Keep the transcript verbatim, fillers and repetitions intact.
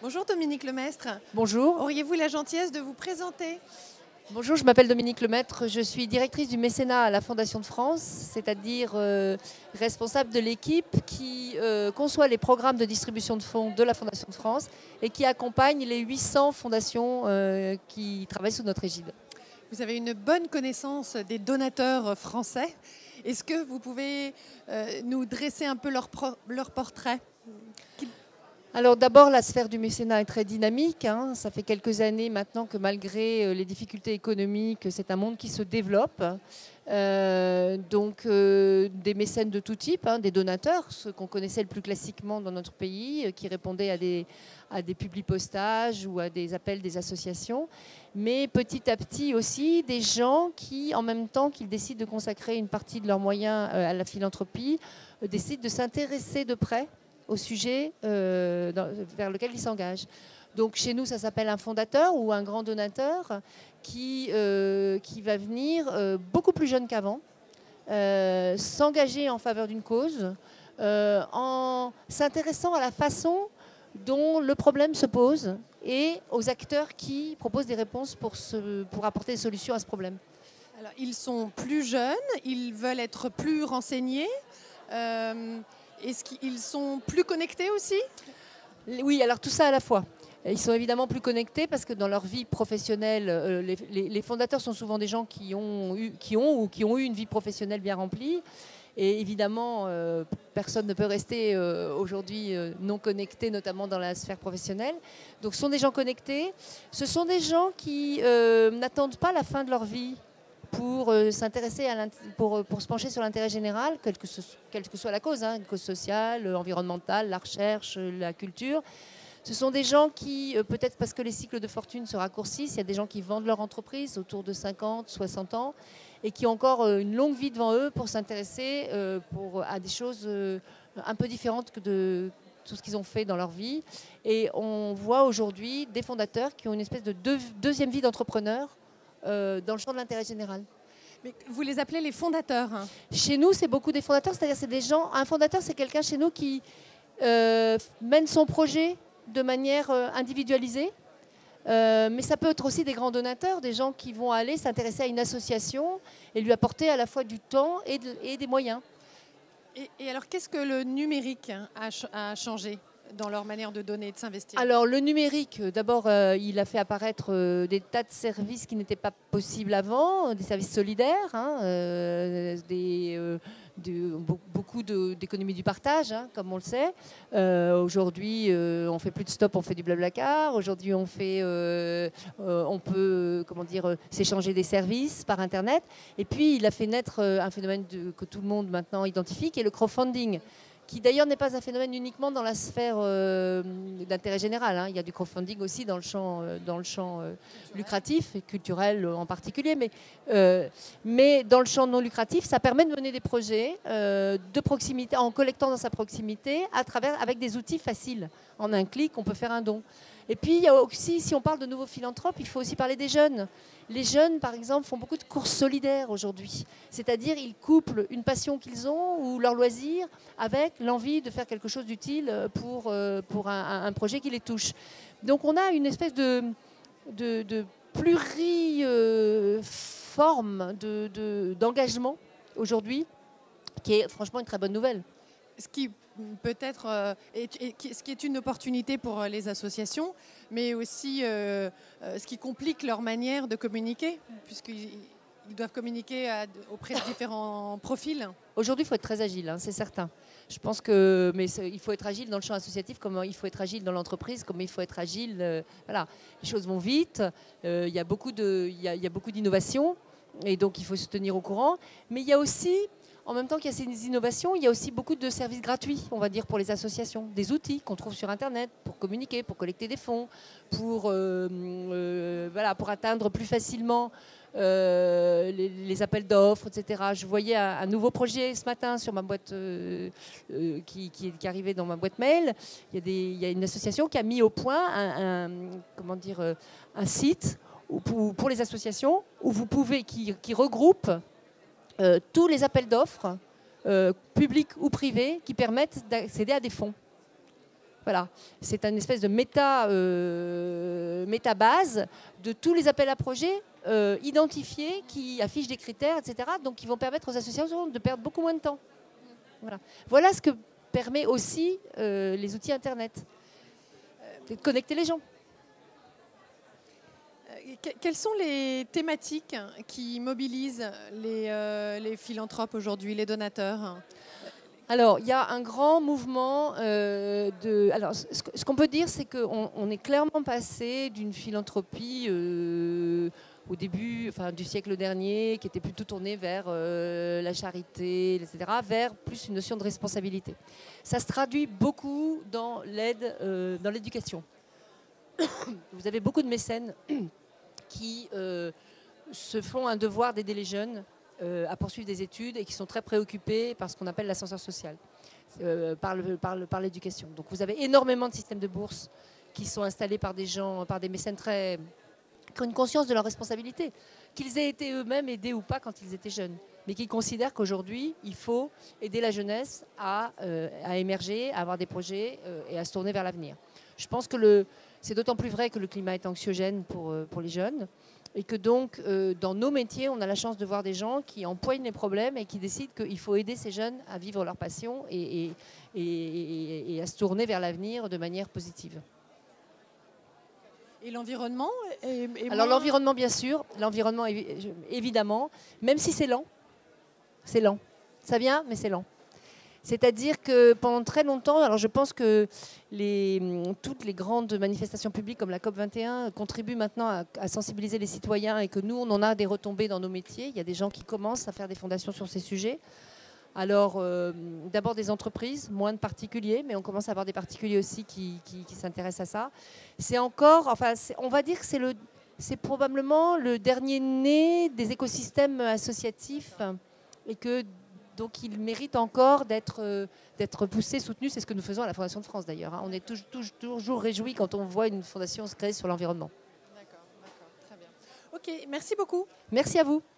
Bonjour Dominique Lemestre. Bonjour. Auriez-vous la gentillesse de vous présenter? Bonjour, je m'appelle Dominique Lemestre, je suis directrice du mécénat à la Fondation de France, c'est-à-dire euh, responsable de l'équipe qui euh, conçoit les programmes de distribution de fonds de la Fondation de France et qui accompagne les huit cents fondations euh, qui travaillent sous notre égide. Vous avez une bonne connaissance des donateurs français. Est-ce que vous pouvez euh, nous dresser un peu leur, leur portrait? Alors d'abord, la sphère du mécénat est très dynamique. Hein. Ça fait quelques années maintenant que malgré les difficultés économiques, c'est un monde qui se développe. Euh, donc euh, des mécènes de tout type, hein, des donateurs, ceux qu'on connaissait le plus classiquement dans notre pays, euh, qui répondaient à des, à des publipostages ou à des appels des associations. Mais petit à petit aussi, des gens qui, en même temps qu'ils décident de consacrer une partie de leurs moyens euh, à la philanthropie, euh, décident de s'intéresser de près au sujet euh, dans, vers lequel ils s'engagent. Donc chez nous, ça s'appelle un fondateur ou un grand donateur qui, euh, qui va venir euh, beaucoup plus jeune qu'avant, euh, s'engager en faveur d'une cause, euh, en s'intéressant à la façon dont le problème se pose et aux acteurs qui proposent des réponses pour, se, pour apporter des solutions à ce problème. Alors, ils sont plus jeunes, ils veulent être plus renseignés. Euh, Est-ce qu'ils sont plus connectés aussi? Oui, alors tout ça à la fois. Ils sont évidemment plus connectés parce que dans leur vie professionnelle, euh, les, les, les fondateurs sont souvent des gens qui ont, eu, qui ont ou qui ont eu une vie professionnelle bien remplie. Et évidemment, euh, personne ne peut rester euh, aujourd'hui euh, non connecté, notamment dans la sphère professionnelle. Donc ce sont des gens connectés. Ce sont des gens qui euh, n'attendent pas la fin de leur vie pour euh, s'intéresser à pour, pour se pencher sur l'intérêt général, quelle que, ce, quelle que soit la cause, hein, une cause sociale, environnementale, la recherche, la culture. Ce sont des gens qui, euh, peut-être parce que les cycles de fortune se raccourcissent, il y a des gens qui vendent leur entreprise autour de cinquante, soixante ans et qui ont encore euh, une longue vie devant eux pour s'intéresser euh, pour, à des choses euh, un peu différentes que de tout ce qu'ils ont fait dans leur vie. Et on voit aujourd'hui des fondateurs qui ont une espèce de deux, deuxième vie d'entrepreneur Euh, dans le champ de l'intérêt général. Mais vous les appelez les fondateurs, hein? Chez nous, c'est beaucoup des fondateurs, c'est-à-dire c'est des gens. Un fondateur, c'est quelqu'un chez nous qui euh, mène son projet de manière euh, individualisée. Euh, mais ça peut être aussi des grands donateurs, des gens qui vont aller s'intéresser à une association et lui apporter à la fois du temps et, de, et des moyens. Et, et alors, qu'est-ce que le numérique a, a changé dans leur manière de donner et de s'investir? Alors le numérique, d'abord, euh, il a fait apparaître euh, des tas de services qui n'étaient pas possibles avant, des services solidaires, hein, euh, des, euh, de, beaucoup d'économie du partage, hein, comme on le sait. Euh, Aujourd'hui, euh, on fait plus de stop, on fait du blablacar. Aujourd'hui, on fait, euh, euh, on peut, comment dire, euh, s'échanger des services par Internet. Et puis, il a fait naître euh, un phénomène de, que tout le monde maintenant identifie, qui est le crowdfunding, qui d'ailleurs n'est pas un phénomène uniquement dans la sphère euh, d'intérêt général. Hein. Il y a du crowdfunding aussi dans le champ, euh, dans le champ euh, lucratif et culturel en particulier. Mais, euh, mais dans le champ non lucratif, ça permet de mener des projets euh, de proximité, en collectant dans sa proximité, à travers, avec des outils faciles. En un clic, on peut faire un don. Et puis, il y a aussi, si on parle de nouveaux philanthropes, il faut aussi parler des jeunes. Les jeunes, par exemple, font beaucoup de courses solidaires aujourd'hui. C'est-à-dire, ils couplent une passion qu'ils ont ou leur loisir avec l'envie de faire quelque chose d'utile pour, pour un, un projet qui les touche. Donc, on a une espèce de, de, de pluriforme de, de, d'engagement aujourd'hui, qui est franchement une très bonne nouvelle. Ce qui peut-être euh, est, est, ce qui est une opportunité pour les associations, mais aussi euh, euh, ce qui complique leur manière de communiquer, puisqu'ils ils doivent communiquer à, auprès de différents profils. Aujourd'hui, il faut être très agile, hein, c'est certain. Je pense que, mais il faut être agile dans le champ associatif, comme il faut être agile dans l'entreprise, comme il faut être agile. Euh, voilà, les choses vont vite. Euh, il y a beaucoup de, il y a, il y a beaucoup d'innovations, et donc il faut se tenir au courant. Mais il y a aussi, en même temps qu'il y a ces innovations, il y a aussi beaucoup de services gratuits, on va dire, pour les associations. Des outils qu'on trouve sur Internet pour communiquer, pour collecter des fonds, pour, euh, euh, voilà, pour atteindre plus facilement euh, les, les appels d'offres, et cetera. Je voyais un, un nouveau projet ce matin sur ma boîte, euh, euh, qui, qui, qui arrivait dans ma boîte mail. Il y a, des, il y a une association qui a mis au point un, un, comment dire, un site où, pour, pour les associations où vous pouvez, qui, qui regroupe Euh, tous les appels d'offres, euh, publics ou privés, qui permettent d'accéder à des fonds. Voilà, c'est une espèce de méta, euh, méta-base de tous les appels à projets euh, identifiés qui affichent des critères, et cetera. Donc, qui vont permettre aux associations de perdre beaucoup moins de temps. Voilà, voilà ce que permet aussi euh, les outils Internet, de connecter les gens. Quelles sont les thématiques qui mobilisent les, euh, les philanthropes aujourd'hui, les donateurs ? Alors, il y a un grand mouvement euh, de... Alors, ce, ce qu'on peut dire, c'est qu'on on est clairement passé d'une philanthropie euh, au début enfin, du siècle dernier, qui était plutôt tournée vers euh, la charité, et cetera, vers plus une notion de responsabilité. Ça se traduit beaucoup dans l'aide, euh, dans l'éducation. Vous avez beaucoup de mécènes qui euh, se font un devoir d'aider les jeunes Euh, à poursuivre des études et qui sont très préoccupés par ce qu'on appelle l'ascenseur social, euh, par, le, par, le, par l'éducation. Donc vous avez énormément de systèmes de bourses qui sont installés par des gens, par des mécènes très, qui ont une conscience de leur responsabilité, qu'ils aient été eux-mêmes aidés ou pas quand ils étaient jeunes, mais qui considèrent qu'aujourd'hui, il faut aider la jeunesse à, euh, à émerger, à avoir des projets euh, et à se tourner vers l'avenir. Je pense que le, c'est d'autant plus vrai que le climat est anxiogène pour, euh, pour les jeunes. Et que donc, euh, dans nos métiers, on a la chance de voir des gens qui empoignent les problèmes et qui décident qu'il faut aider ces jeunes à vivre leur passion et, et, et, et à se tourner vers l'avenir de manière positive. Et l'environnement est, est Alors moins... l'environnement, bien sûr, l'environnement, évidemment, même si c'est lent, c'est lent. Ça vient, mais c'est lent. C'est-à-dire que pendant très longtemps, alors je pense que les, toutes les grandes manifestations publiques comme la COP vingt et un contribuent maintenant à, à sensibiliser les citoyens et que nous, on en a des retombées dans nos métiers. Il y a des gens qui commencent à faire des fondations sur ces sujets. Alors, euh, d'abord des entreprises, moins de particuliers, mais on commence à avoir des particuliers aussi qui, qui, qui s'intéressent à ça. C'est encore, enfin, c'est, on va dire que c'est, le, c'est probablement le dernier né des écosystèmes associatifs et que donc il mérite encore d'être, euh, d'être poussé, soutenu. C'est ce que nous faisons à la Fondation de France d'ailleurs. Hein. On est toujours, toujours, toujours réjouis quand on voit une fondation se créer sur l'environnement. D'accord, d'accord, très bien. Ok, merci beaucoup. Merci à vous.